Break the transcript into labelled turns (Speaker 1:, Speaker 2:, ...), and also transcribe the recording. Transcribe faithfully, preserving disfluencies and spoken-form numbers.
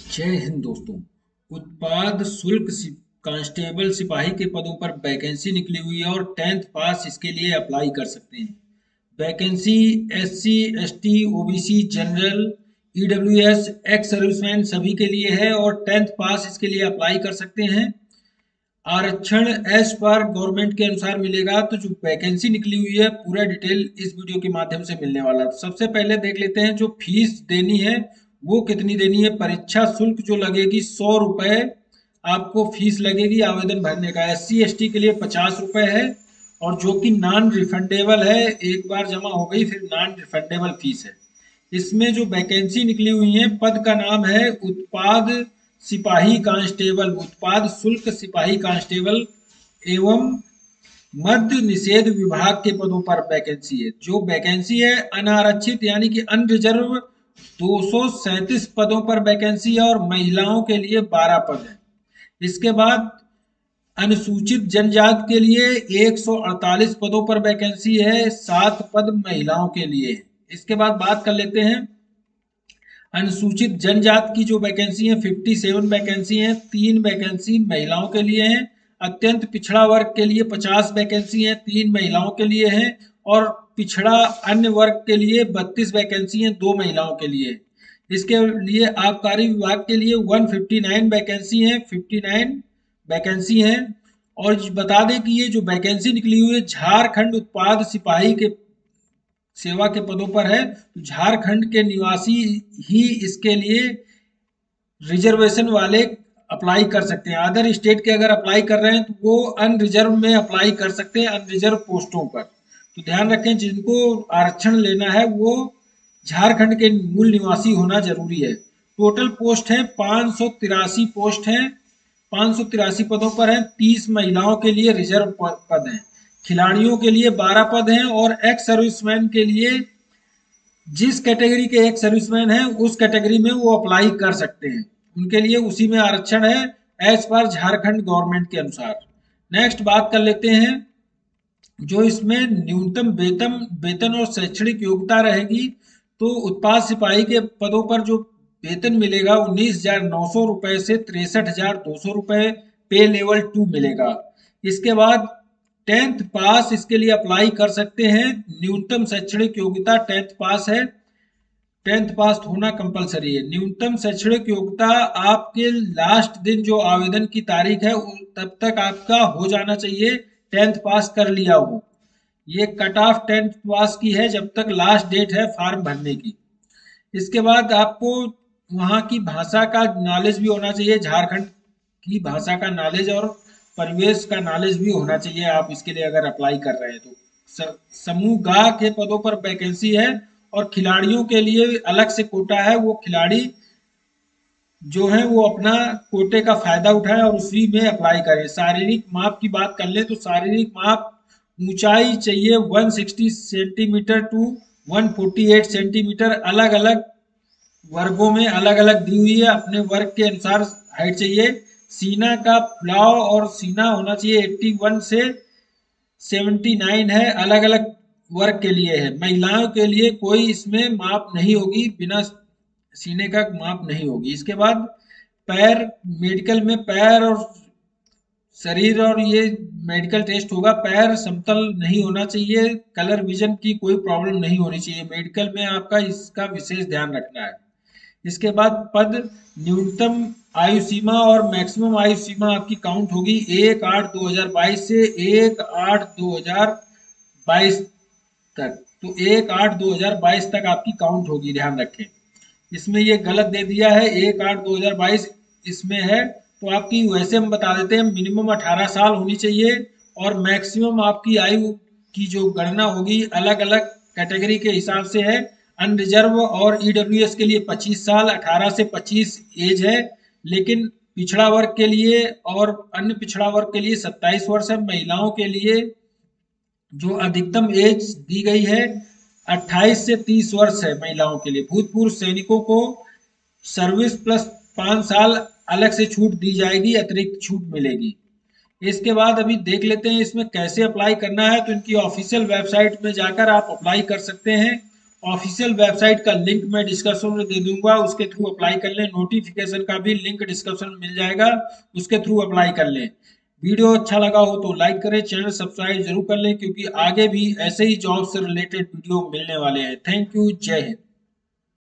Speaker 1: जय हिंद दोस्तों। उत्पाद शुल्क सि- कांस्टेबल सिपाही के पदों पर वैकेंसी निकली हुई है और टेंथ पास इसके लिए अप्लाई कर सकते हैं। Vacancy S C S T O B C general E W S ex serviceman सभी के लिए है और टेंथ पास इसके लिए अप्लाई कर सकते हैं। आरक्षण एज पर गवर्नमेंट के अनुसार मिलेगा। तो जो वैकेंसी निकली हुई है पूरा डिटेल इस वीडियो के माध्यम से मिलने वाला है। तो सबसे पहले देख लेते हैं जो फीस देनी है वो कितनी देनी है। परीक्षा शुल्क जो लगेगी सौ रुपये आपको फीस लगेगी आवेदन भरने का। एस सी एस टी के लिए पचास रुपये है और जो कि नॉन रिफंडेबल है, एक बार जमा हो गई फिर नॉन रिफंडेबल फीस है। इसमें जो वैकेंसी निकली हुई है पद का नाम है उत्पाद सिपाही कांस्टेबल, उत्पाद शुल्क सिपाही कांस्टेबल एवं मद्य निषेध विभाग के पदों पर वैकेंसी है। जो वैकेंसी है अनारक्षित यानी कि अनरिजर्व दो सौ सैंतीस पदों पर वैकेंसी है और महिलाओं के लिए बारह पद है। इसके बाद अनुसूचित जनजाति के लिए एक सौ अड़तालीस पदों पर वैकेंसी है, सात पद महिलाओं के लिए है। इसके बाद बात कर लेते हैं अनुसूचित जनजाति की जो वैकेंसी है सत्तावन वैकेंसी है, तीन वैकेंसी महिलाओं के लिए हैं। अत्यंत पिछड़ा वर्ग के लिए पचास वैकेंसी है, तीन महिलाओं के लिए हैं। और पिछड़ा अन्य वर्ग के लिए बत्तीस वैकेंसी हैं, दो महिलाओं के लिए। इसके लिए आबकारी विभाग के लिए एक सौ उनसठ वैकेंसी हैं, उनसठ वैकेंसी हैं। और बता दें कि ये जो वैकेंसी निकली हुई है झारखंड उत्पाद सिपाही के सेवा के पदों पर है। तो झारखंड के निवासी ही इसके लिए रिजर्वेशन वाले अप्लाई कर सकते हैं। अदर स्टेट के अगर अप्लाई कर रहे हैं तो वो अनरिजर्व में अप्लाई कर सकते हैं, अनरिजर्व पोस्टों पर। तो ध्यान रखें जिनको आरक्षण लेना है वो झारखंड के मूल निवासी होना जरूरी है। टोटल पोस्ट है पाँच सौ तिरासी पोस्ट हैं, पाँच सौ तिरासी पदों पर हैं। तीस महिलाओं के लिए रिजर्व पद हैं, खिलाड़ियों के लिए बारह पद हैं और एक्स सर्विसमैन के लिए जिस कैटेगरी के एक सर्विसमैन है उस कैटेगरी में वो अप्लाई कर सकते हैं, उनके लिए उसी में आरक्षण है एज पर झारखंड गवर्नमेंट के अनुसार। नेक्स्ट बात कर लेते हैं जो इसमें न्यूनतम वेतन वेतन और शैक्षणिक योग्यता रहेगी। तो उत्पाद सिपाही के पदों पर जो वेतन मिलेगा उन्नीस हजार नौ सौ रुपए से तिरसठ हजार दो सौ रुपए पे लेवल टू मिलेगा। इसके बाद टेंथ पास इसके लिए अप्लाई कर सकते हैं। न्यूनतम शैक्षणिक योग्यता टेंथ पास है, टेंथ पास होना कंपलसरी है। न्यूनतम शैक्षणिक योग्यता आपके लास्ट दिन जो आवेदन की तारीख है तब तक आपका हो जाना चाहिए, टेंथ पास कर लिया हो। ये कट ऑफ टेंथ पास की है जब तक लास्ट डेट है फॉर्म भरने की। इसके बाद आपको वहाँ की भाषा का नॉलेज भी होना चाहिए, झारखंड की भाषा का नॉलेज और परिवेश का नॉलेज भी होना चाहिए आप इसके लिए अगर अप्लाई कर रहे हैं तो। स- समूह गा के पदों पर वैकेंसी है और खिलाड़ियों के लिए अलग से कोटा है। वो खिलाड़ी जो है वो अपना कोटे का फायदा उठाए और उसी में अप्लाई करें। शारीरिक माप की बात कर ले तो शारीरिक माप ऊंचाई चाहिए एक सौ साठ सेंटीमीटर टू एक सौ अड़तालीस सेंटीमीटर, अलग अलग वर्गों में अलग अलग दी हुई है, अपने वर्ग के अनुसार हाइट चाहिए। सीना का फुलाव और सीना होना चाहिए इक्यासी से उन्यासी है, अलग अलग वर्ग के लिए है। महिलाओं के लिए कोई इसमें माप नहीं होगी, बिना सीने का माप नहीं होगी। इसके बाद पैर, मेडिकल में पैर और शरीर और ये मेडिकल टेस्ट होगा। पैर समतल नहीं होना चाहिए, कलर विजन की कोई प्रॉब्लम नहीं होनी चाहिए, मेडिकल में आपका इसका विशेष ध्यान रखना है। इसके बाद पद न्यूनतम आयु सीमा और मैक्सिमम आयु सीमा आपकी काउंट होगी एक आठ दो हजार बाईस से एक आठ दो हजार बाईस तक। तो एक आठ दो हजार बाईस तक आपकी काउंट होगी, ध्यान रखें। इसमें ये गलत दे दिया है एक आठ दो हजार बाईस इसमें है तो आपकी वैसे हम बता देते हैं मिनिमम अठारह साल होनी चाहिए और मैक्सिमम आपकी आयु की जो गणना होगी अलग अलग कैटेगरी के हिसाब से है। अनरिजर्व और ईडब्ल्यूएस के लिए पच्चीस साल, अठारह से पच्चीस एज है। लेकिन पिछड़ा वर्ग के लिए और अन्य पिछड़ा वर्ग के लिए सत्ताईस वर्ष है। महिलाओं के लिए जो अधिकतम एज दी गई है अट्ठाईस से तीस वर्ष है महिलाओं के लिए। भूतपूर्व सैनिकों को सर्विस प्लस पाँच साल अलग से छूट दी जाएगी, अतिरिक्त छूट मिलेगी। इसके बाद अभी देख लेते हैं इसमें कैसे अप्लाई करना है। तो इनकी ऑफिशियल वेबसाइट में जाकर आप अप्लाई कर सकते हैं ऑफिशियल वेबसाइट का लिंक मैं डिस्क्रिप्शन में दे दूंगा, उसके थ्रू अप्लाई कर लें। नोटिफिकेशन का भी लिंक डिस्क्रिप्शन में मिल जाएगा, उसके थ्रू अप्लाई कर लें। वीडियो अच्छा लगा हो तो लाइक करें, चैनल सब्सक्राइब जरूर कर लें, क्योंकि आगे भी ऐसे ही जॉब से रिलेटेड वीडियो मिलने वाले हैं। थैंक यू, जय हिंद।